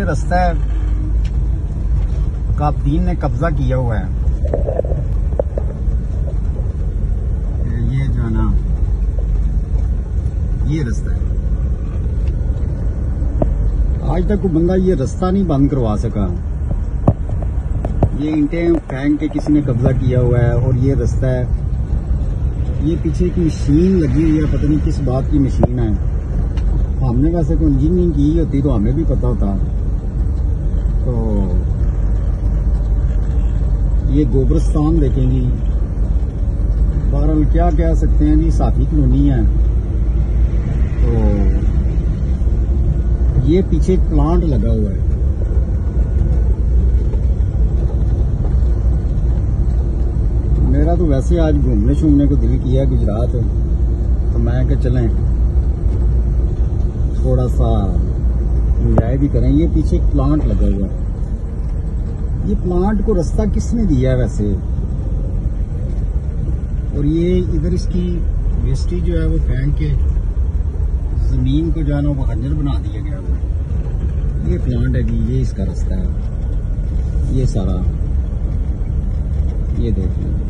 रास्ता है काबदीन ने कब्जा किया हुआ है। ये जो है ना, ये रास्ता है। आज तक कोई बंदा ये रास्ता नहीं बंद करवा सका। ये ईंटें फेंक के किसी ने कब्जा किया हुआ है और ये रास्ता है। ये पीछे एक मशीन लगी हुई है, पता नहीं किस बात की मशीन है। हमने वैसे कोई इंजीनियरिंग की होती तो हमें भी पता होता। तो ये गोबरस्तान देखेंगी। बहरहाल क्या कह सकते हैं जी, साथी कॉलोनी है। तो ये पीछे एक प्लांट लगा हुआ है। मेरा तो वैसे आज घूमने शूमने को दिल किया गुजरात, तो मैं क्या चलें थोड़ा सा एंजॉय भी करें। ये पीछे एक प्लांट लगा हुआ है। ये प्लांट को रास्ता किसने दिया है वैसे? और ये इधर इसकी वेस्टेज जो है वो फेंक के जमीन को जो है ना वो खंजर बना दिया गया हुआ है। ये प्लांट है जी, ये इसका रास्ता है। ये सारा ये देख लो।